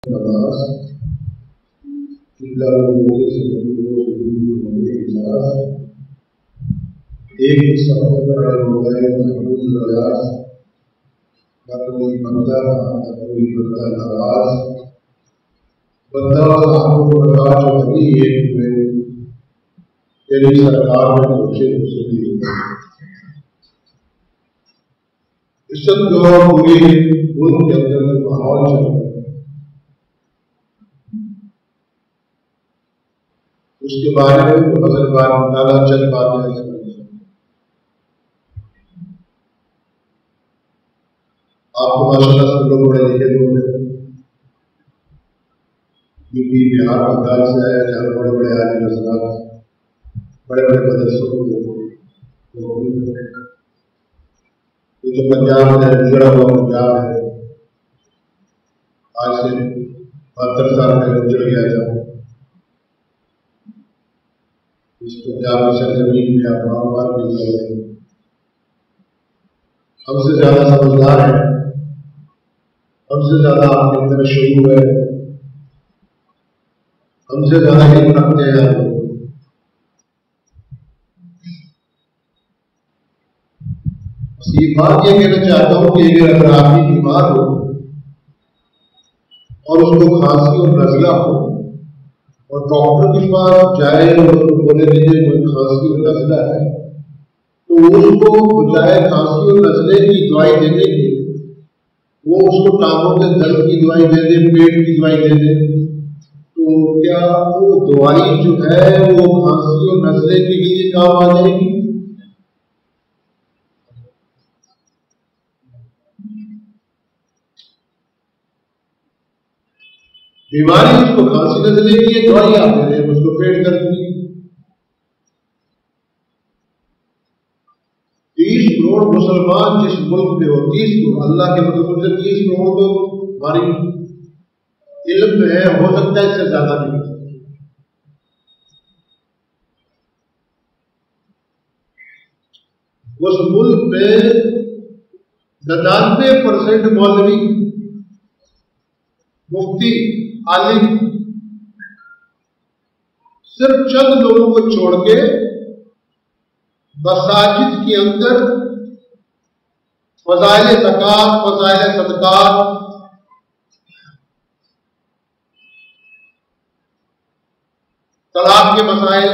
نماز ایک سفر پر محمود ریاض نہ کوئی بندہ نہ کوئی بندہ نواز بندہ جو ابھی ایک ہوئے تیری سرکار میں پہنچے عزت جو پوری ملک کے اندر ماحول چل رہا ہے، اس کے بارے میں تو حضرت تعالیٰ چند باتیں آپ کو ماشاء اللہ سب لوگ بڑے لکھے لوگ ہیں، یو پی بہار بنگال سے آئے جہاں بڑے بڑے عالم حضرات بڑے بڑے مدرسوں کو جو پنجاب ہے گزرا ہوا پنجاب ہے، آج سے 72 سال پہلے گزر گیا تھا، اس پنجاب کی سرزمین میں آپ معلومات بھی کریں، ہم سے زیادہ سمجھدار ہیں، ہم سے زیادہ آپ کے اندر شعور ہے، ہم سے زیادہ علم رکھتے ہیں آپ لوگ۔ یہ بات یہ کہنا چاہتا ہوں کہ اگر آدمی بیمار ہو اور اس کو کھانسی اور نزلہ ہو اور ڈاکٹر کے پاس جائے اور اس کو بولے دیجیے کوئی کھانسی اور نزلہ ہے، تو اس کو بجائے کھانسی اور نزلے کی دوائی دینے کی وہ اس کو ٹانگوں کے درد کی دوائی دے دے، پیٹ کی دوائی دے دے، تو کیا وہ دوائی جو ہے وہ کھانسی اور نزلے کے لیے کام آ جائے گی؟ بیماری اس کو کھانسی نزلے کی ہے، دوائی آپ دے دیں اس کو پیٹ درد کی۔ 30 کروڑ مسلمان جس ملک میں ہو، 30 کروڑ اللہ کے مطلب سے 30 کروڑ تو ہماری علم ہے، ہو سکتا ہے اس سے زیادہ نہیں۔ اس ملک میں 99% مولوی مفتی عالم صرف چند لوگوں کو چھوڑ کے مساجد کے اندر فضائل زکات، فضائل صدقات، طلاق کے مسائل،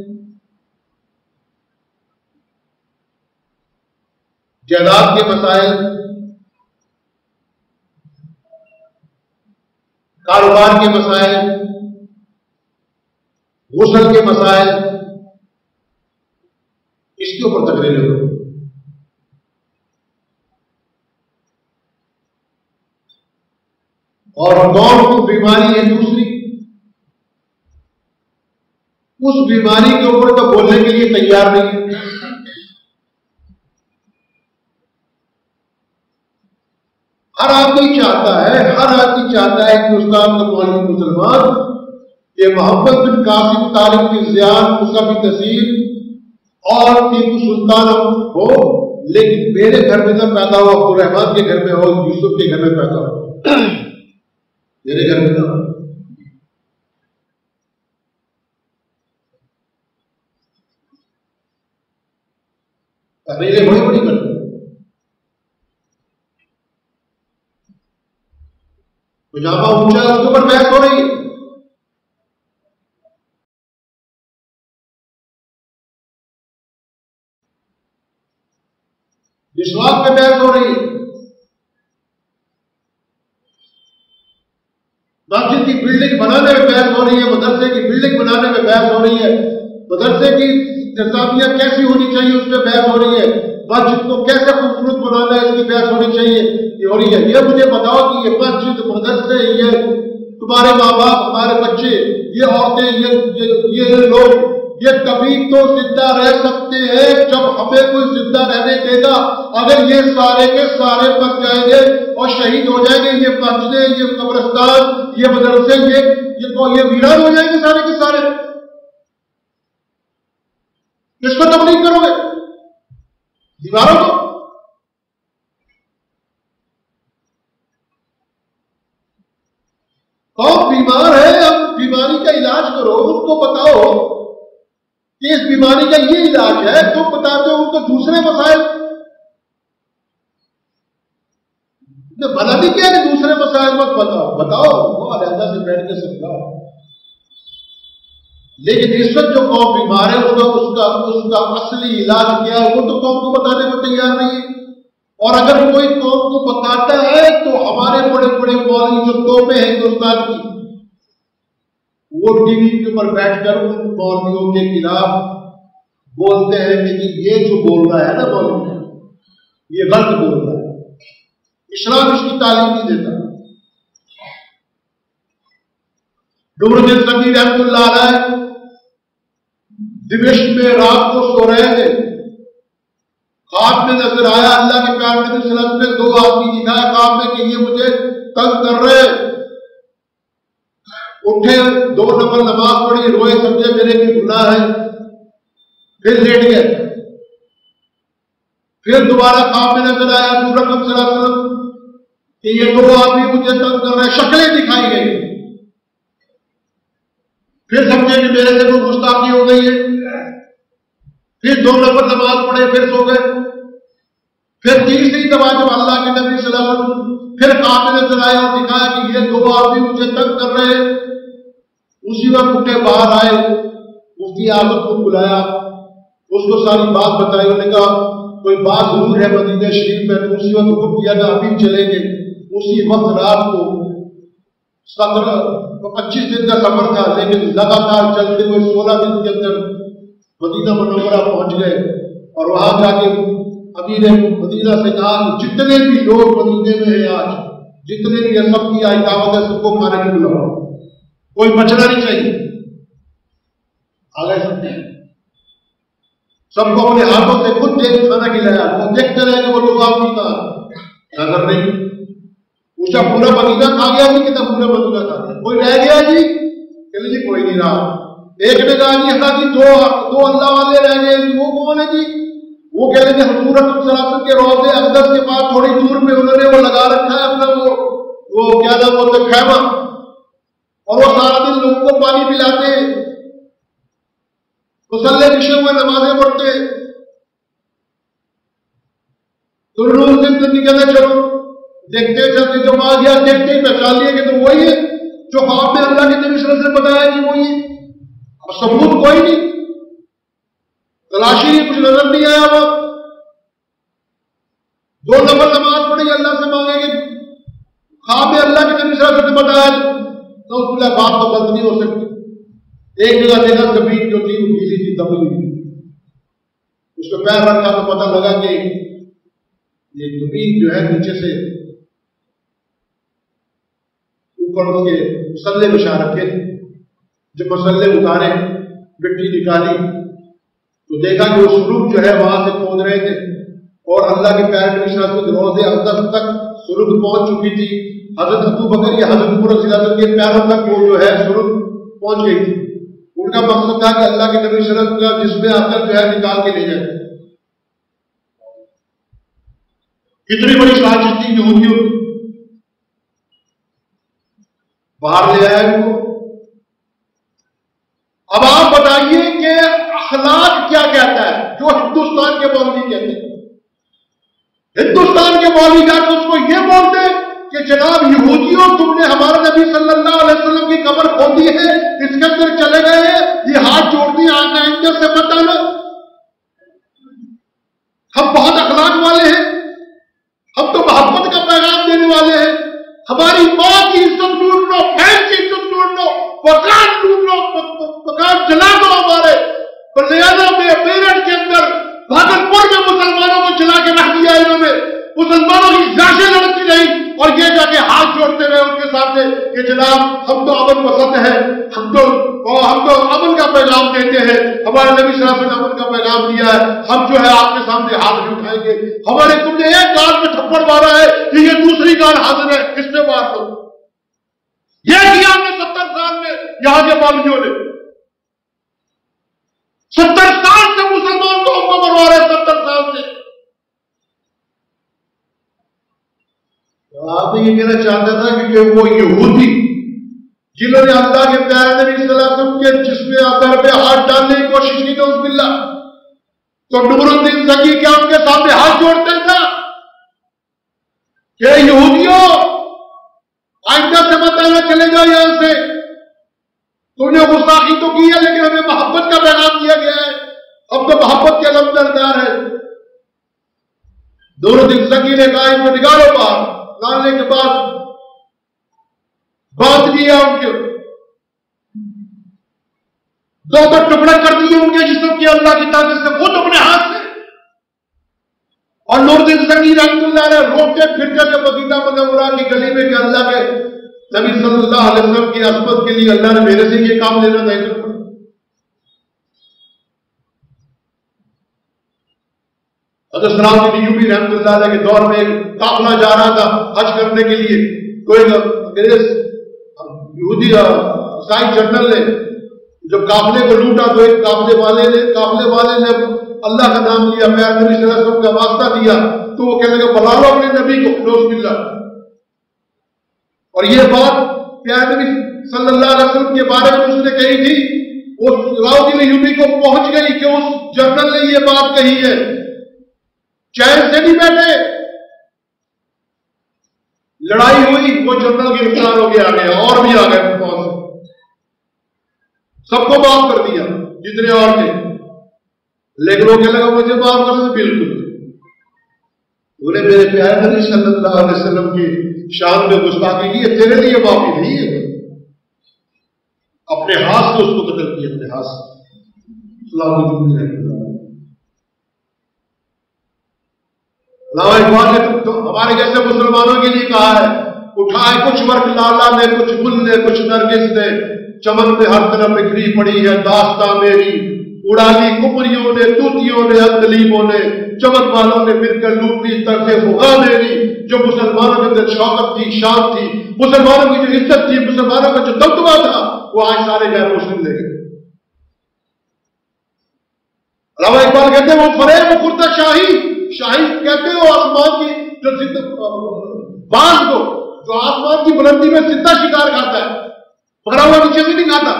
جائیداد کے مسائل، کاروبار کے مسائل، غسل کے مسائل، اس کے اوپر تقریریں ہو۔ اور قوم کی بیماری ہے دوسری، اس بیماری کے اوپر تو بولنے کے لیے تیار نہیں۔ ہر آدمی چاہتا ہے ہندوستان کا مولوی مسلمان کہ محمد بن قاسم طالب کی زیان، مصعب نذیر اور ٹیپو سلطان ہو، لیکن میرے گھر میں نہ پیدا ہو، عبد الرحمان کے گھر میں ہو، یوسف کے گھر میں پیدا ہو، میرے گھر میں نہ ہو۔ تقریریں بڑی بڑی کرتے ہیں، پجامہ اونچا ہے اس کے اوپر بحث ہو رہی ہے، مسواک پہ بحث ہو رہی ہے، مسجد کی بلڈنگ بنانے میں بحث ہو رہی ہے، مدرسے کی بلڈنگ بنانے میں بحث ہو رہی ہے، مدرسے کی انتظامیہ کیسی ہونی چاہیے اس پہ بحث ہو رہی ہے، مسجد کو کیسے خوبصورت بنانا ہے اس کی بحث ہونی چاہیے، یہ ہو رہی ہے۔ یہ مجھے بتاؤ کہ یہ مسجد، مدرسے، یہ تمہارے ماں باپ، ہمارے بچے، یہ عورتیں، یہ لوگ، یہ کبھی تو زندہ رہ سکتے ہیں جب ہمیں کوئی زندہ رہنے دے گا۔ اگر یہ سارے کے سارے مر جائیں گے اور شہید ہو جائیں گے، یہ مسجدیں، یہ قبرستان، یہ مدرسے، یہ ویران ہو جائیں گے سارے کے سارے، کس کو تبلیغ کرو گے؟ دیواروں کو؟ کہ اس بیماری کا یہ علاج ہے، تو بتاتے ہو ان کو دوسرے مسائل بنا بھی کیا کہ دوسرے مسائل مت بتاؤ وہ علیحدہ سے بیٹھ کے سمجھاؤ. لیکن اس وقت جو قوم بیمار ہے اس کا اصلی علاج کیا ہے وہ تو قوم کو بتانے کو تیار نہیں ہے. اور اگر کوئی قوم کو بتاتا ہے تو ہمارے بڑے بڑے مولوی جو توپیں ہیں ہندوستان کی، وہ ٹی وی کے اوپر بیٹھ کر ان مولویوں کے خلاف بولتے ہیں کہ یہ جو بول رہا ہے نا مولوی یہ غلط بول رہا ہے، اسلام اس کی تعلیم نہیں دیتا. نور الدین سنگی رحمۃ اللہ علیہ دمشق میں رات کو سو رہے تھے، خواب میں نظر آیا اللہ کے پیارے نبی صلی اللہ علیہ وسلم نے دو آدمی دکھایا خواب میں کہ یہ مجھے تنگ کر رہے. اٹھے، 2 نفل نماز پڑھی، روئے، سمجھے میرے بھی گناہ ہے، پھر لیٹ گئے. پھر دوبارہ خواب میں نظر آیا حضور اکرم صلی اللہ علیہ وسلم کہ یہ 2 آدمی مجھے تنگ کر رہے، شکلیں دکھائی گئی. پھر سمجھے کہ میرے سے کوئی گستاخی ہو گئی ہے، پھر 2 نفل نماز پڑھے، پھر سو گئے. پھر تیسری دفعہ جب اللہ کے نبی صلی اللہ علیہ وسلم پھر خواب میں نظر آیا اور دکھایا کہ یہ 2 آدمی مجھے تنگ کر رہے ہیں، اسی وقت اٹھے باہر آئے، مفتی اعظم کو بلایا، اس کو ساری بات بتائی. انہوں نے کہا کوئی بات ضرور ہے مدینہ شریف میں. اسی وقت حکم کیا کہ ابھی چلیں گے. اسی وقت رات کو 25 دن کا سفر تھا، لیکن لگاتار چلتے ہوئے 16 دن کے اندر مدینہ منورہ پہنچ گئے. اور وہاں جا کے امیر مدینہ سے کہا کہ جتنے بھی لوگ مدینے میں ہیں آج، جتنے بھی سب کی آئی دعوت ہے، سب کو کھانے کو بلاؤ، کوئی بچنا نہیں چاہیے. آگے سب کو اپنے ہاتھوں سے خود دیکھ کھانا کھلایا. وہ دیکھتے رہے کہ وہ لوگ آدمی کا نظر نہیں پوچھا پورا مدینہ کھا گیا جی؟ کتنا پورا مدینہ کھا گیا؟ کوئی رہ گیا جی؟ کہ جی کوئی نہیں رہا. ایک نے کہا جی ہاں جی دو اللہ والے رہ گئے جی. وہ کون ہے جی؟ وہ کہہ رہے ہیں حضور اکرم صلی اللہ علیہ وسلم کے روضے اقدس کے پاس تھوڑی دور میں انہوں نے وہ لگا رکھا ہے اپنا وہ کیا نام بولتے خیمہ، اور وہ سارا دن لوگوں کو پانی پلاتے ہیں، مصلے بچھے ہوئے نمازیں پڑھتے. تو روز دن تو نکلے چلو دیکھتے چلتے جب آ گیا دیکھتے ہی پہچان لیا کہ تو وہی ہے جو خواب میں اللہ کے نبی صلی اللہ علیہ وسلم بتایا کہ وہی ہے. اور ثبوت کوئی نہیں، تلاشی نہیں، کچھ نظر نہیں آیا. وہ 2 نفل نماز پڑھی، اللہ سے مانگے کہ خواب میں اللہ کے نبی صلی اللہ علیہ وسلم بتایا تو اس کے بات تو بند نہیں ہو سکتی. ایک جگہ دیکھا زمین جو تھی وہ گیلی تھی، دبی ہوئی، اس پہ پیر رکھا تو پتہ لگا کہ یہ زمین جو ہے نیچے سے اوپر اس کے مسلے بچھا رکھے تھے. جب مسلے اتارے، مٹی نکالی تو دیکھا کہ وہ سرخ جو ہے وہاں سے کھود رہے تھے، اور اللہ کے پیارے نبی صلی اللہ علیہ وسلم کے روضے اقدس تک سرخ پہنچ چکی تھی. حضرت ابو بکر یا حضرت عمر رضی اللہ عنہ کے پیروں تک وہ جو ہے سرخ پہنچ گئی تھی. ان کا مقصد تھا کہ اللہ کے نبی صلی اللہ علیہ وسلم جس میں آ کر جو ہے نکال کے لے جائے. کتنی بڑی سازش تھی یہودیوں کی. باہر لے آئے ان کو. اب آپ بتائیے کہ اخلاق کیا کہتا ہے جو ہندوستان کے مولوی کہتے ہیں. ہندوستان کے مولوی جا کے اس کو یہ بولتے کہ جناب یہودیوں تم نے ہمارے نبی صلی اللہ علیہ وسلم کی قبر کھودی ہے، اس کے اندر چلے گئے ہیں، یہ ہاتھ جوڑ دی آئندہ سے مت آنا. ہم بہت اخلاق والے ہیں، ہم تو محبت کا پیغام دینے والے ہیں. ہماری ماں کی عزت ڈھونڈ لو، بہن کی عزت ڈھونڈ لو، مکان ڈھونڈ لو، مکان جلا دو ہمارے. پلیانہ میں میرٹھ کے اندر بھاگلپور میں مسلمانوں کو جلا کے رکھ دیا انہوں نے. مسلمانوں کی لاشیں لڑتی رہی اور یہ جا کے ہاتھ جوڑتے رہے ان کے سامنے کہ جناب ہم تو امن پسند ہیں، ہم تو امن کا پیغام دیتے ہیں، ہمارے نبی صلی اللہ علیہ وسلم نے امن کا پیغام دیا ہے، ہم جو ہے آپ کے سامنے ہاتھ نہیں اٹھائیں گے. ہمارے تم نے ایک گال میں تھپڑ مارا ہے کہ یہ دوسری گال حاضر ہے، کس نے مار دو. یہ کیا ہم نے 70 سال میں یہاں کے مولویوں نے. 70 سال سے مسلمان قوم کو مروا رہے ہیں، 70 سال سے. آپ یہ کہنا چاہتا تھا کہ وہ یہودی جنہوں نے اللہ کے پیارے نبی صلی اللہ علیہ وسلم کے جسم اطہر پہ ہاتھ ڈالنے کی کوشش کی تو باللہ، تو نور الدین زنگی کیا ان کے سامنے ہاتھ جوڑتے تھا کہ یہودیوں آئندہ سے مت آنا، چلے جاؤ یہاں سے، تم نے گستاخی تو کی ہے لیکن ہمیں محبت کا پیغام دیا گیا ہے، اب تو محبت کے علمبردار ہے۔ نور الدین زنگی نے کہا ان کو نکالو باہر، نکالنے کے بعد باندھ دیا ان کے دو ٹکڑے کر دیے ان کے جسم کے اللہ کی طاقت سے خود اپنے ہاتھ سے، اور نور الدین زنگی رحمۃ اللہ علیہ روتے پھرتے تھے مدینہ منورہ کی گلی میں کہ اللہ کے نبی صلی اللہ علیہ وسلم کی عصمت کے لیے اللہ نے میرے سے یہ کام لینا تھا۔ حضرت سلام بن ایوبی رحمۃ اللہ علیہ کے دور میں ایک قافلہ جا رہا تھا حج کرنے کے لیے، کوئی انگریز یہودی عیسائی جنرل نے جب قافلے کو لوٹا تو ایک قافلے والے نے اللہ کا نام لیا، پیارے نبی صلی اللہ علیہ وسلم کا واسطہ دیا، تو وہ کہنے لگا بلا لو اپنے نبی کو، نعوذ باللہ۔ اور یہ بات پیارے نبی صلی اللہ علیہ وسلم کے بارے میں اس نے کہی تھی، وہ سلام بن ایوبی کو پہنچ گئی کہ اس جنرل نے یہ بات کہی ہے، چین سے نہیں بیٹھے، لڑائی ہوئی، وہ جنرل گرفتار ہو گیا آگے، اور بھی آ گئے، سب کو معاف کر دیا جتنے اور تھے، لیکن وہ کہنے لگا مجھے معاف کر دیں، بالکل انہیں میرے پیارے نبی صلی اللہ علیہ وسلم کی شان میں گستاخی کی ہے، تیرے لیے معافی نہیں ہے، اپنے ہاتھ سے اس کو قتل کیا، اپنے ہاتھ سے۔ علامہ اقبال نے تو ہمارے جیسے مسلمانوں کے لیے کہا ہے، اٹھائے کچھ ورق لالا نے، کچھ گل نے، کچھ نرگس نے، چمن میں ہر طرف بکھری پڑی ہے داستاں میری، اڑا لی کپریوں نے، توتیوں نے، اندلیبوں نے، چمن والوں نے مل کر لوٹ لی طرز فغاں میری، جو مسلمانوں کے اندر شوقت تھی، شان تھی، مسلمانوں کی جو عزت تھی، مسلمانوں کا جو دبدبہ تھا، وہ آج سارے غیر مسلم لے گئے۔ علامہ اقبال کہتے ہیں وہ فریب خردہ شاہی کہتے ہیں وہ آسمان کی جو باز کو جو آسمان کی بلندی میں زندہ شکار کھاتا ہے، پکڑا ہوا نیچے سے نہیں کھاتا۔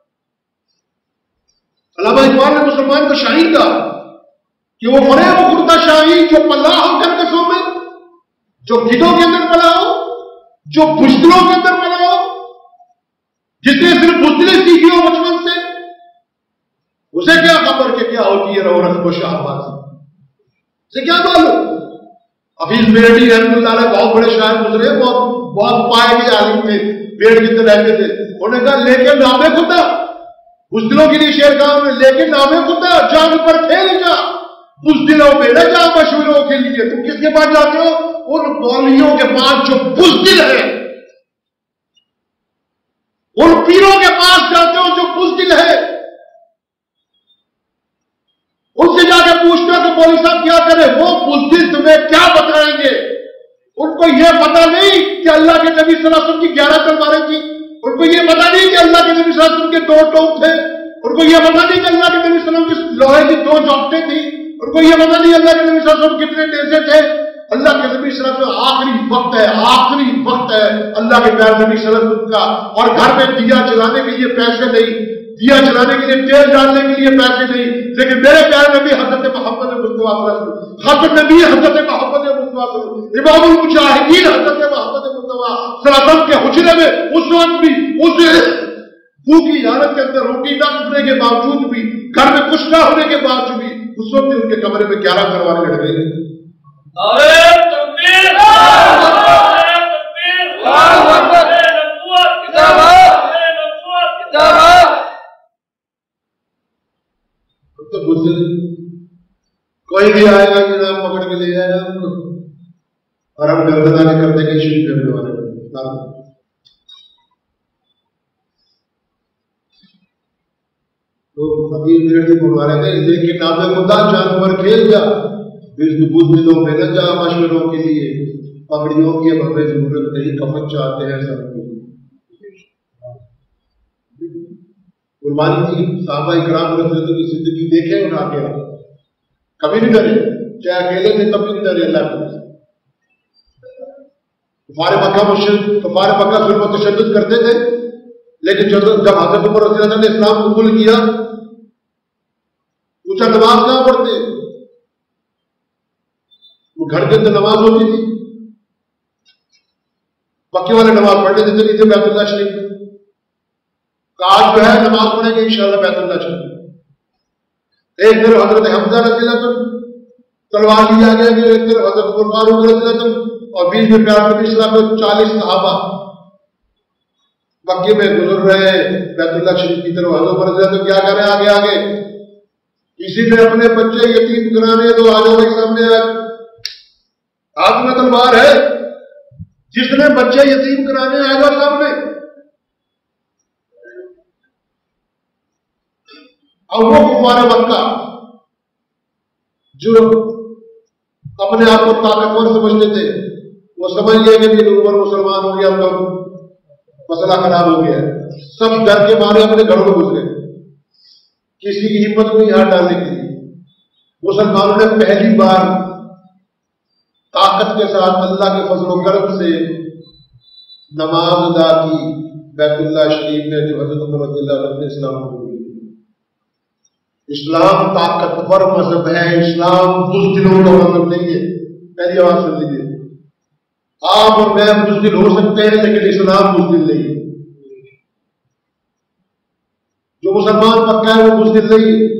علامہ اقبال نے مسلمان کو شاہین کہا کہ وہ فریب خردہ شاہی جو پلا ہو کرکسوں میں، جو گدوں کے اندر پلا ہو، جو بزدلوں کے اندر پلا ہو، جس نے صرف بزدلی سیکھی ہو بچپن سے، اسے کیا خبر کہ کیا ہوتی ہے رو رکھ و شہباز، اسے کیا معلوم۔ حفیظ میرٹی رحمۃ اللہ علیہ بہت بڑے شاعر گزرے، بہت پائے گئے عالم تھے، پیڑ کی طرح رہتے تھے، انہوں نے کہا لیکن نام خدا، بزدلوں کے لیے شعر کہا انہوں نے، لیکن نام خدا جان پر کھیل جا، بزدلوں میں نہ جا مشوروں کے لیے، تم کس کے پاس جاتے ہو؟ ان مولویوں کے پاس جو بزدل ہے، ان پیروں کے پاس جاتے ہو جو بزدل ہے، ان سے جا کے پوچھتے ہو کہ مولوی صاحب کیا کرے، وہ بزدل تمہیں کیا بتائیں گے؟ ان کو یہ پتا نہیں کہ اللہ کے نبی صلی اللہ علیہ وسلم کی 11 تلواریں تھیں، ان کو یہ پتا نہیں کہ اللہ کے نبی صلی اللہ علیہ وسلم کے 2 ٹوپ تھے، ان کو یہ پتا نہیں کہ اللہ کے نبی صلی اللہ علیہ وسلم کی لوہے کی 2 چوکٹیں تھیں، ان کو یہ پتا نہیں اللہ کے نبی صلی اللہ علیہ وسلم کتنے نیزے تھے۔ اللہ کے نبی صلی اللہ علیہ وسلم آخری وقت ہے اللہ کے پیارے نبی صلی اللہ علیہ وسلم کا، اور گھر میں دیا جلانے کے لیے پیسے نہیں، دیا جلانے کے لیے تیل ڈالنے کے لیے پیسے نہیں، لیکن میرے پیارے نبی حضرت محمد مصطفیٰ صلی اللہ علیہ وسلم، خاتم نبی حضرت محمد مصطفیٰ صلی اللہ علیہ وسلم، امام المجاہدین حضرت محمد مصطفیٰ صلی اللہ علیہ وسلم کے حجرے میں اس وقت بھی اس بھوکی حالت کے اندر روٹی نہ کھانے کے باوجود بھی، گھر میں کچھ نہ ہونے کے باوجود بھی، اس وقت بھی ان کے کمرے میں 11 تلواریں لڑ گئی۔ کوئی بھی آئے گا جناب پکڑ کے لے جائے گا اور ہم گردنا کے کرتے کے شروع کرنے والے۔ تو فقیر میرے بڑھوانے نے دیکھ کے نام خدا جانور کھیل جا، بزدلوں میں نہ جا مشوروں کے لیے، پگڑیوں کی اب ہمیں ضرورت نہیں، کفن چاہتے ہیں سب کو۔ قربانی کی صحابہ کرام رضی اللہ کی زندگی دیکھیں اور آگے کبھی نہیں ڈرے، چاہے اکیلے میں کبھی نہیں ڈرے اللہ کو۔ کفار مکہ ظلم و تشدد کرتے تھے، لیکن جب حضرت عمر رضی اللہ عنہ نے اسلام قبول کیا پوچھا نماز کہاں پڑھتے؟ وہ گھر کے اندر نماز ہوتی تھی، مکے والے نماز پڑھنے دیتے نہیں تھے بیت اللہ شریف میں. آج جو ہے نماز پڑھیں گے انشاءاللہ بیت اللہ شریف. ایک طرف حضرت حمزہ رضی اللہ عنہ تلوار لی آگے گئے، ایک طرف حضرت عمر فاروق رضی اللہ عنہ، اور بیچ میں پیارے نبی صلی اللہ علیہ وسلم 40 صحابہ مکے میں گزر رہے ہیں بیت اللہ شریف کی طرف. حضرت عمر رضی اللہ عنہ کیا کر رہے ہیں؟ آگے آگے کسی نے اپنے بچے یتیم کرانے تو آ جاؤ بھائی سامنے. ہاتھ میں تلوار ہے، جس نے بچے یتیم کرانے آ جاؤ سامنے. اور وہ کفار مکہ جو اپنے آپ کو طاقتور سمجھتے تھے، وہ سمجھ گئے کہ یہ عمر مسلمان ہو گیا، اب تو مسئلہ خراب ہو گیا. سب ڈر کے مارے اپنے گھروں میں گھس گئے، کسی کی ہمت نہیں ہاتھ ڈالنے کے لیے. مسلمانوں نے پہلی بار طاقت کے ساتھ اللہ کے فضل و کرم سے نماز ادا کی بیت اللہ شریف میں، جو حضرت عمر رضی اللہ عنہ نے اسلام قبول کیا. اسلام طاقتور مذہب ہے، اسلام بزدلوں کا مذہب نہیں ہے. پہلی آواز سن لیجیے، آپ اور میں بزدل ہو سکتے ہیں لیکن اسلام بزدل نہیں ہے. جو مسلمان پکا ہے وہ بزدل نہیں ہے.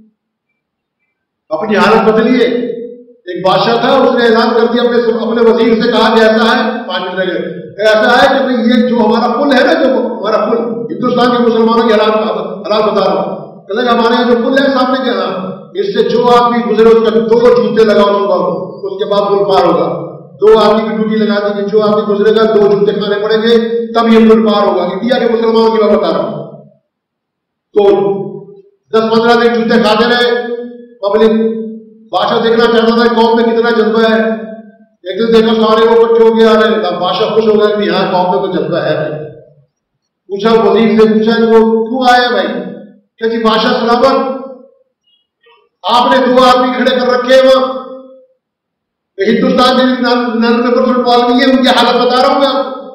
اپنی حالت بدلیے. ایک بادشاہ تھا، اس نے اعلان کر دیا، اپنے وزیر سے کہا کہ ایسا ہے 5 منٹ لگے، ایسا ہے کہ بھئی یہ جو ہمارا پل ہے نا، جو ہمارا پل ہندوستان کے مسلمانوں کی حالات بتا رہا ہوں، کہ ہمارے یہاں جو پل ہے سامنے کے ہاں، اس سے جو آدمی گزرے اس کا 2 جوتے لگاؤ صبح، اس کے بعد پل پار ہوگا. 2 آدمی کی ڈیوٹی لگا دی کہ جو آدمی گزرے گا 2 جوتے کھانے پڑیں گے تب یہ پل پار ہوگا. انڈیا کے مسلمانوں کی میں بتا رہا ہوں. تو 10-15 دن جوتے کھاتے رہے. پبلک بادشاہ دیکھنا چاہتا تھا قوم میں کتنا جذبہ ہے. ایک دن دیکھا سارے وہ بچے ہو گیا رہے، بادشاہ خوش ہو گیا کہ یہاں قوم میں تو جذبہ ہے. پوچھا وزیر سے، پوچھا کہ وہ کیوں آئے بھائی؟ کہ جی بادشاہ سلامت، آپ نے 2 آدمی کھڑے کر رکھے وہاں، ہندوستان میں 99% پالوی ہے، ان کی حالت بتا رہا ہوں میں آپ کو.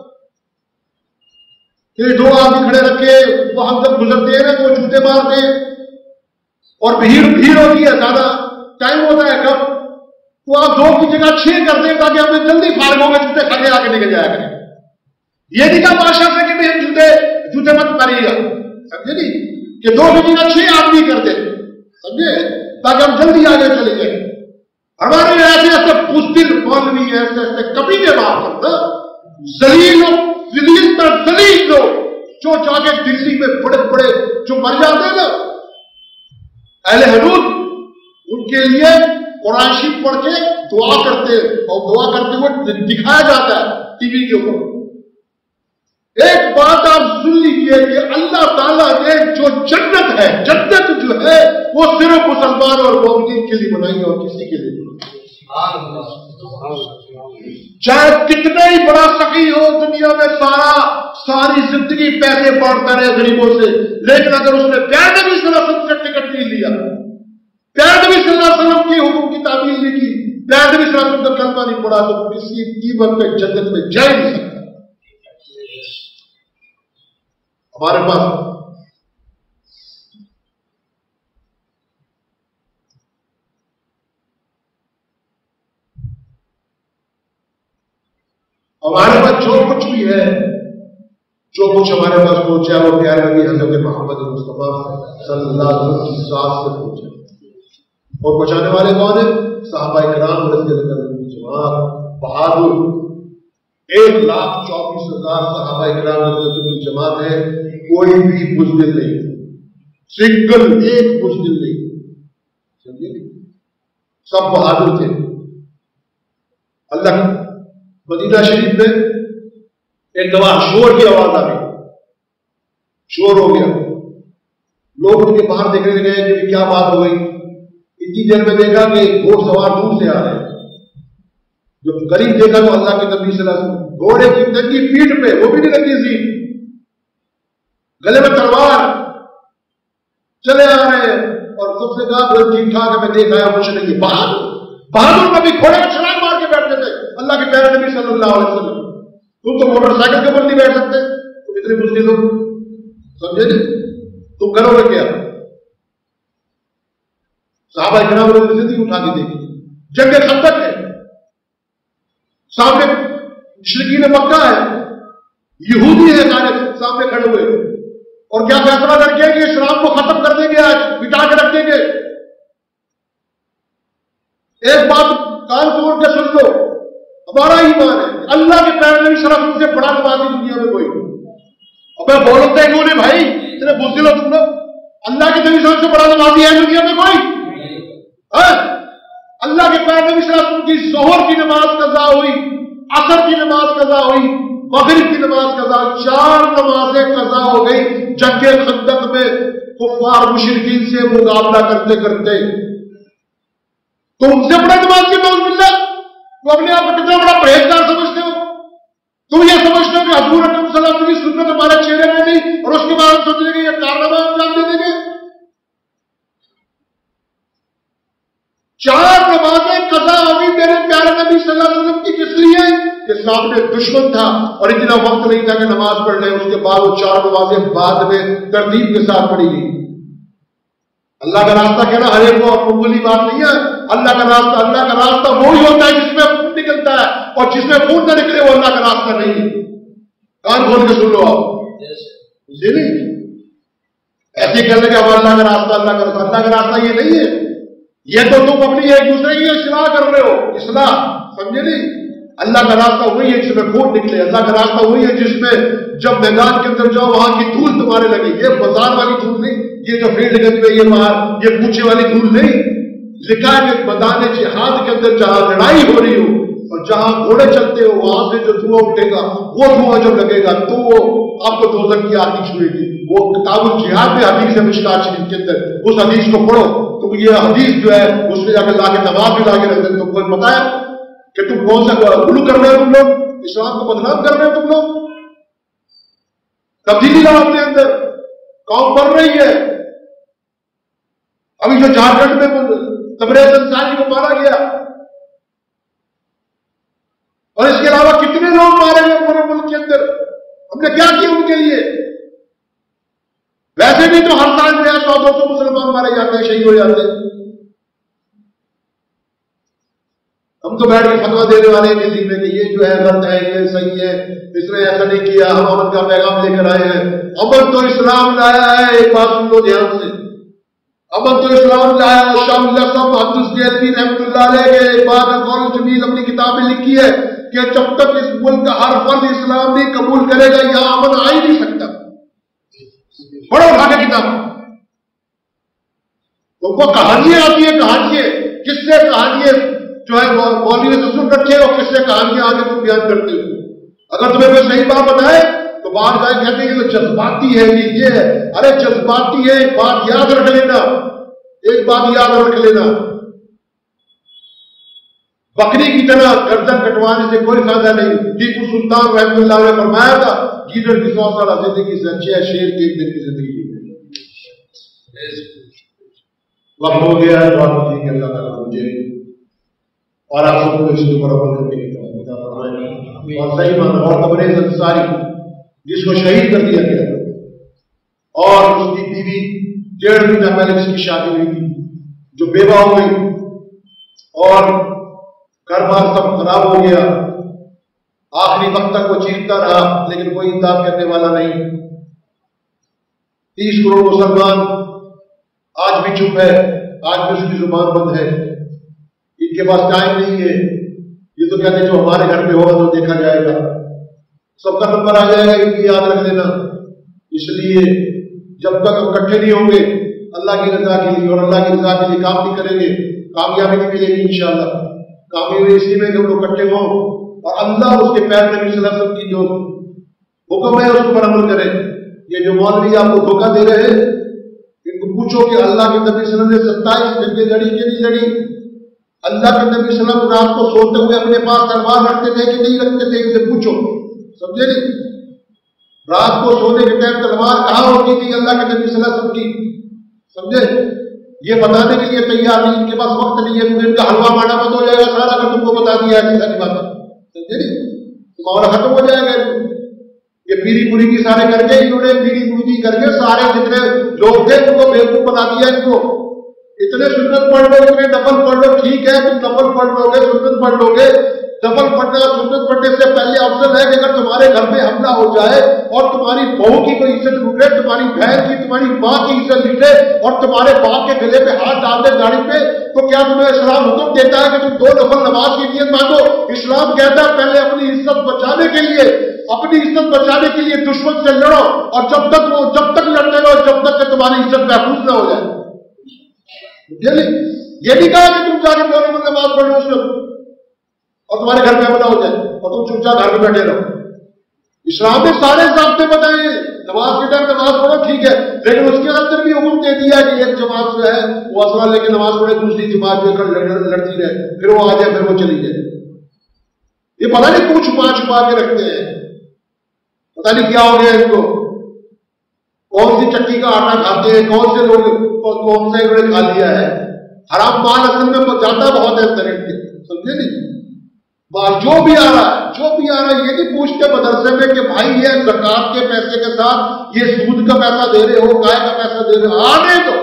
کہ 2 آدمی کھڑے رکھے، وہ ہم جب گزرتے ہیں وہ جوتے مارتے ہیں، اور بھیڑ ہوتی ہے، زیادہ ٹائم ہوتا ہے کم، تو آپ 2 کی جگہ 6 کر دیں تاکہ ہمیں جلدی فارغ ہو گئے جوتے کھانے آ کے نکل جایا کریں. یہ نہیں کہا بادشاہ سے کہ بھائی جوتے مت ماریے گا، سمجھے نہیں، کہ 2 کی جگہ 6 آدمی کر دیں، سمجھے، تاکہ ہم جلدی آگے چلے جائیں. ہمارے ایسے ایسے بزدل مولوی، ایسے ایسے کمینے بات کرنا، ذلیل پر ذلیل لوگ جو جا کے دلی میں بڑے بڑے جو مر جاتے ہیں نا اہل حدود، ان کے لیے قرآن شریف پڑھ کے دعا کرتے، اور دعا کرتے ہوئے دکھایا جاتا ہے ٹی وی کے اوپر. ایک بات آپ سن لیجیے کہ اللہ تعالیٰ نے جو جنت ہے، جنت جو ہے وہ صرف مسلمان اور مومنین کے لیے بنائی ہے اور کسی کے لیے نہیں. چاہے کتنا ہی بڑا سخی ہو دنیا میں، ساری زندگی پیسے بانٹتا رہے غریبوں سے، لیکن اگر اس نے پیارے نبی صلی اللہ علیہ وسلم کا ٹکٹ نہیں لیا، پیارے نبی صلی اللہ علیہ وسلم کے حکم کی تعمیل نہیں کی، پیارے نبی صلی اللہ علیہ وسلم کا کلمہ نہیں پڑھا، تو کسی قیمت پہ جنت میں جا ہی نہیں سکتا. ہمارے پاس جو کچھ بھی ہے، جو کچھ ہمارے پاس پہنچا وہ پیارے نبی حضرت محمد مصطفیٰ صلی اللہ علیہ وسلم کی ذات سے پہنچا. اور پہنچانے والے کون ہیں؟ صحابہ کرام رضی اللہ عنہم کی جماعت، بہادر 1,24,000 صحابہ کرام رضی اللہ عنہم کی جماعت ہے. کوئی بھی بزدل نہیں، سنگل ایک بزدل نہیں، سمجھے، سب بہادر تھے. اللہ مدینہ شریف میں ایک دفعہ شور کی آواز آ گئی، شور ہو گیا، لوگ ان کے باہر دیکھنے لگے کہ کیا بات ہو گئی. اتنی دیر میں دیکھا کہ گھوڑ سوار دور سے آ رہے ہیں. جب قریب دیکھا تو اللہ کے نبی صلی اللہ علیہ وسلم، گھوڑے کی ننگی پیٹھ پہ، وہ بھی نہیں لگی سی، گلے میں تلوار، چلے آ رہے ہیں. اور سب سے کہا ٹھیک ٹھاک ہے، میں دیکھ آیا، کچھ نہیں ہے. بہادر نبی گھوڑے میں چھلانگ مار کے بیٹھتے تھے اللہ کے پیارے نبی صلی اللہ علیہ وسلم. تم تو موٹر سائیکل کے اوپر نہیں بیٹھ سکتے، تم اتنے بزدل ہو. سمجھے نہیں؟ تم کرو گے کیا؟ صحابہ کرام نے زندگی اٹھا کے دیکھی، جنگ خندق ہے، سامنے مشرکین مکہ ہے، یہودی ہے سامنے کھڑے ہوئے، اور کیا فیصلہ کر کے کہ اسلام کو ختم کر دیں گے، آج مٹا کے رکھ دیں گے۔ ایک بات کان کھول کے سن لو، ہمارا ایمان ہے اللہ کے پیغمبر نبی صلی اللہ علیہ وسلم سے بڑا نمازی دنیا میں کوئی نہیں۔ ابے بولتے کیوں نہیں بھائی، اتنے بزدل ہو تم لوگ؟ اللہ کے نبی صلی اللہ علیہ وسلم سے بڑا نمازی ہے دنیا میں کوئی؟ اللہ کے پیغمبر نبی صلی اللہ علیہ وسلم کی ظہر کی نماز قضا ہوئی، عصر کی نماز قضا ہوئی، مغرب کی نماز قضا، 4 نمازیں قضا ہو گئی جنگ خندق میں کفار مشرکین سے مقابلہ کرتے کرتے۔ تو ان سے بڑا نماز کی نوز ملنا، تو اپنے آپ کو کتنا بڑا پرہیزگار سمجھتے ہو؟ تم یہ سمجھتے ہو کہ حضور اکرم صلی اللہ علیہ وسلم کی سنت ہمارے چہرے میں نہیں، اور اس کے بعد سوچیں گے یہ کارنامہ انجام دے دیں گے؟ 4 نمازیں قضا ہوئی میرے پیارے نبی صلی اللہ علیہ وسلم کی، کس لیے؟ کہ سامنے دشمن تھا اور اتنا وقت نہیں تھا کہ نماز پڑھ لیں، اس کے بعد وہ 4 نمازیں بعد میں ترتیب کے ساتھ پڑھی گئی۔ اللہ کا راستہ کہنا ہر ایک کو معمولی بات نہیں ہے۔ اللہ کا راستہ وہی ہوتا ہے جس میں خون نکلتا ہے، اور جس میں خون نہ نکلے وہ اللہ کا راستہ نہیں ہے۔ کان کھول کے سن لو آپ، مجھے نہیں ایسے کہنے کہ اب اللہ کا راستہ یہ نہیں ہے۔ یہ تو تم اپنی ایک دوسرے کی اصلاح کر رہے ہو، اصلاح، سمجھے نہیں؟ اللہ کا راستہ وہی ہے جس میں خون نکلے، اللہ کا راستہ وہی ہے جس میں جب میدان کے اندر جاؤ وہاں کی دھول تمہارے لگے، یہ بازار والی دھول نہیں، یہ جو فیلڈ گنج میں یہ باہر یہ پوچھے والی دھول نہیں۔ لکھا ہے کہ میدان جہاد کے اندر جہاں لڑائی ہو رہی ہو اور جہاں گھوڑے چلتے ہو وہاں سے جو دھواں اٹھے گا، وہ دھواں جب لگے گا تو وہ آپ کو دوزخ کی آگ چھوئے گی۔ وہ کتاب الجہاد میں حدیث ہے مشکات شریف کے اندر، اس حدیث کو پڑھو تو یہ حدیث جو ہے اس میں جا کے لا کے نماز بھی لا کے رکھ دیں۔ تم کو پتا ہے کہ تم کون سا غلو کر رہے ہو؟ تم لوگ اسلام کو بدنام کر رہے ہو، تم لوگ تبدیلی لاؤ اپنے اندر، قوم بڑھ رہی ہے۔ ابھی جو جھارکھنڈ میں تبریز انصاری کو مارا گیا، اور اس کے علاوہ کتنے لوگ مارے گئے پورے ملک کے اندر، ہم نے کیا کیا ان کے لیے؟ ویسے بھی تو ہر سال جو ہے 100-200 مسلمان مارے جاتے ہیں، شہید ہو جاتے ہیں۔ ہم تو بیٹھ کے فتویٰ دینے والے ہیں دلی میں کہ یہ جو ہے غلط ہے، یہ صحیح ہے، اس نے ایسا نہیں کیا، ہم امن کا پیغام لے کر آئے ہیں۔ امن تو اسلام لایا ہے، ایک بات سن لو دھیان سے، امن تو اسلام لایا ہے۔ شاہ اللہ صاحب محدث دہلوی رحمۃ اللہ علیہ کے ایک بات قول جمیل اپنی کتاب میں لکھی ہے کہ جب تک اس ملک کا ہر فرد اسلام نہیں قبول کرے گا یہاں امن آ ہی نہیں سکتا۔ پڑھو اٹھا کے کتاب، تم کو کہانیاں آتی ہیں، کہانیاں کس سے کہانیاں جو ہے مولوی نے سن رکھے اور کس سے کہانیاں آگے تم بیان کرتے ہو۔ اگر تمہیں کوئی صحیح بات بتائے تو بات جائے کہتے ہیں کہ تو جذباتی ہے، یہ ہے، ارے جذباتی ہے، ایک بات یاد رکھ لینا، بکری کی طرح گردن کٹوانے سے کوئی فائدہ نہیں۔ ٹیپو سلطان رحمۃ اللہ علیہ نے فرمایا تھا گیدڑ کی 100 سالہ زندگی سے اچھی ہے شیر کی 1 دن کی زندگی۔ وقت ہو گیا ہے تو آپ کہ اللہ تعالیٰ مجھے اور آپ سب کو اس کے اوپر عمل کرنے کی توفیق عطا فرمائے، اور صحیح معنی اور تبریز انصاری جس کو شہید کر دیا گیا اور اس کی بیوی 1.5 مہینہ پہلے اس کی شادی ہوئی تھی جو بیوہ ہو گئی اور گھر بار سب خراب ہو گیا، آخری وقت تک وہ چیختا رہا لیکن کوئی امداد کرنے والا نہیں۔ 30 کروڑ مسلمان آج بھی چپ ہے، آج بھی اس کی زبان بند ہے، ان کے پاس ٹائم نہیں ہے، یہ تو کہتے ہیں جو ہمارے گھر پہ ہوگا تو دیکھا جائے گا، سب کا نمبر آ جائے گا، ان کی یاد رکھ لینا۔ اس لیے جب تک ہم اکٹھے نہیں ہوں گے اللہ کی رضا کے لیے اور اللہ کی رضا کے لیے کام نہیں کریں گے، کامیابی نہیں ملے گی انشاءاللہ۔ کامیابی اسی میں کہ ہم لوگ اکٹھے ہوں اور اللہ اس کے پیغمبر نبی صلی اللہ علیہ وسلم کی جو حکم ہے اس پر عمل کریں۔ یہ جو مولوی آپ کو دھوکہ دے رہے ہیں ان کو پوچھو کہ اللہ کے نبی صلی اللہ علیہ وسلم نے 27 جنگیں لڑی کہ نہیں لڑی؟ اللہ کے نبی صلی اللہ علیہ وسلم رات کو سوتے ہوئے اپنے پاس تلوار رکھتے تھے کہ نہیں رکھتے تھے؟ ان سے پوچھو، سمجھے نہیں؟ رات کو سونے کے ٹائم تلوار کہاں ہوتی تھی اللہ کے نبی صلی اللہ علیہ وسلم کی؟ سمجھے؟ یہ بتانے کے لیے تیار نہیں، ان کے پاس وقت نہیں ہے، ان کا حلوہ مانا بند ہو جائے گا سارا، اگر تم کو بتا دیا ہے ساری بات، سمجھے نہیں؟ معاملہ ختم ہو جائے گا۔ یہ پیری پوری کی سارے کر کے انہوں نے پیری پوری کر کے سارے جتنے لوگ تھے ان کو بیوقوف بنا دیا ان کو. اتنے سنت پڑھ لو اتنے نفل پڑھ لو ٹھیک ہے تم نفل پڑھ لو گے سنت پڑھ لو گے. نفل پڑھنا سنت پڑھنے سے پہلے افضل ہے کہ اگر تمہارے گھر میں حملہ ہو جائے اور تمہاری بہو کی کوئی عزت لوٹے تمہاری بہن کی تمہاری ماں کی عزت لوٹے اور تمہارے باپ کے گلے پہ ہاتھ ڈال دے داڑھی پہ تو کیا تمہیں اسلام حکم دیتا ہے کہ تم 2 نفل نماز کی نیت مانگو؟ اسلام کہتا ہے پہلے اپنی عزت بچانے کے لیے دشمن سے لڑو اور جب تک لڑتے رہو جب تک کہ تمہاری عزت محفوظ نہ ہو جائے. یہ نہیں کہا کہ تم جا کے 2 نفل نماز پڑھ لو اور تمہارے گھر میں حملہ ہو جائے اور تم چپ چاپ گھر میں بیٹھے رہو. اسلام نے سارے ضابطے بتائے. نماز کے ٹائم نماز پڑھو ٹھیک ہے لیکن اس کے اندر بھی حکم دے دیا کہ ایک جماعت جو ہے وہ اسلحہ لے کے نماز پڑھے دوسری جماعت جو لڑتی رہے پھر وہ آ جائے پھر وہ چلی جائے. یہ پتہ نہیں کیوں چھپا کے رکھتے ہیں. پتہ نہیں کیا ہو گیا ان کو. کون سی چکی کا آٹا کھاتے ہیں کون سے لوگ کون سا انہوں نے کھا لیا ہے. حرام مال اصل میں جاتا بہت ہے انٹرنیٹ کے سمجھے نہیں. جو بھی آ رہا ہے یہ نہیں پوچھتے مدرسے میں کہ بھائی یہ زکات کے پیسے کے ساتھ یہ سود کا پیسہ دے رہے ہو گائے کا پیسہ دے رہے ہو. آنے دو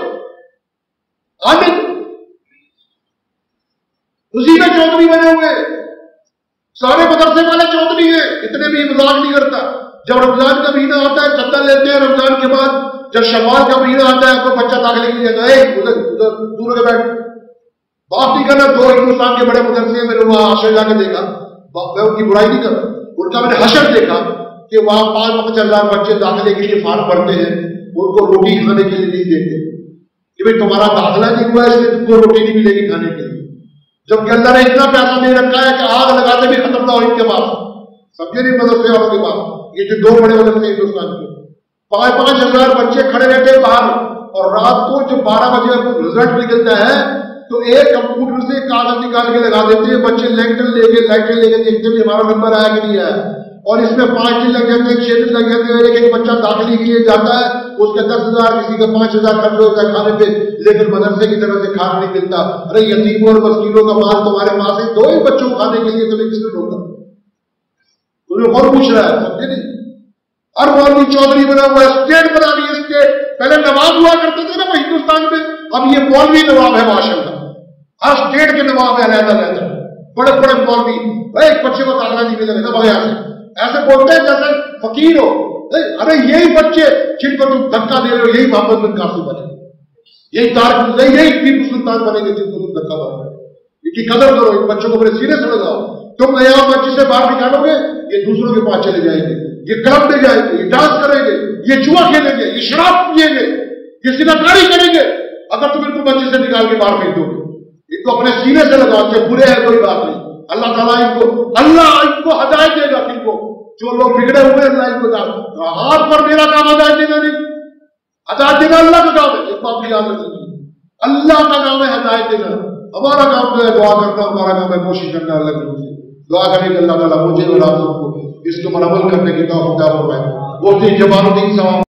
اسی میں چودھری بنے ہوئے سارے مدرسے والے چودھری ہیں. اتنے بھی مذاق نہیں کرتا. جب رمضان کا مہینہ آتا ہے چندہ لیتے ہیں رمضان کے بعد جب شوال کا مہینہ آتا ہے کوئی بچہ داخلے کے لیے گئے ادھر دور کے بیٹھ بات نہیں کرنا. 2 ہندوستان کے بڑے مدرسے میں نے وہاں حشر جا کے دیکھا. میں ان کی برائی نہیں کر ان کا میں نے حشر دیکھا کہ وہاں 5-5 ہزار بچے داخلے کے لیے فارم بھرتے ہیں ان کو روٹی کھانے کے لیے نہیں دیتے کہ بھائی تمہارا داخلہ نہیں ہوا اس لیے تم کو روٹی نہیں ملے گی کھانے کے لیے. جبکہ اللہ نے اتنا پیسہ دے رکھا ہے کہ آگ لگاتے بھی ختم نہ ہو ان کے پاس. سمجھے نہیں مدرسے والوں کے پاس. یہ جو 2 بڑے مدرسے ہندوستان کے 5-5 ہزار بچے کھڑے رہتے ہیں باہر اور رات کو جب 12 بجے رزلٹ نکلتا ہے تو ایک کمپیوٹر سے کاغذ نکال کے لگا دیتے ہیں. بچے لائٹیں لے کے دیکھتے ہیں ہمارا نمبر آیا کہ نہیں آیا اور اس میں 5 دن لگ جاتے ہیں 6 دن لگ جاتے ہیں. ایک بچہ داخلے کے لیے جاتا ہے اس کا 10,000 کسی کا 5,000 خرچ ہوتا ہے کھانے پہ لیکن مدرسے کی طرف سے کھانا نہیں ملتا. ارے یتیموں اور مسکینوں کا مال تمہارے پاس ہے 2 ہی بچوں کو کھانے کے لیے تمہیں کس نے روکا؟ تمہیں کون پوچھ رہا ہے؟ سمجھے نہیں. ہر مولوی چودھری بنا ہوا ہے اسٹیٹ بنا لی اسٹیٹ. پہلے نواب ہوا کرتے تھے نا وہ ہندوستان میں اب یہ مولوی نواب ہے ماشاءاللہ. ہر اسٹیٹ کے نواب ہے رہتا بڑے بڑے مولوی. ایک بچے کو داخلہ نہیں ملے گا بغیر ایسے بولتے ہیں جیسے فقیر ہو. ارے یہی بچے جن کو تم دھکا دے رہے ہو یہی محمد بن قاسم بنے یہی ٹیپو سلطان بنے گے جن کو تم دھکا مار رہے ہو. ان کی قدر کرو. ان بچوں کو اپنے سینے سے لگاؤ. تم نیا بچے سے باہر نکالو گے یہ دوسروں کے پاس چلے جائیں گے یہ کلب میں جائیں گے یہ ڈانس کریں گے یہ جوا کھیلیں گے یہ شراب پیئیں گے یہ سیناکاری کریں گے. اگر تم ان کو بچے سے نکال کے باہر پھینک دو گے ان کو اپنے سینے سے لگاؤ چاہے برے ہیں کوئی بات نہیں. اللہ تعالیٰ ان کو ہدایت دے گا. ان کو جو لوگ بگڑے ہوئے اللہ ان کو ہاتھ پر میرا کام ہدایت دینا نہیں. ہدایت دینا اللہ کا کام ہے. ایک بات یاد رکھیں اللہ کا کام ہے ہدایت دینا. ہمارا کام جو ہے دعا کرنا ہمارا کام ہے کوشش کرنا. اللہ کی دعا کریں کہ اللہ تعالیٰ مجھے اور آپ سب کو اس کو عمل کرنے کی توفیق عطا فرمائے. وہ جمال الدین صاحب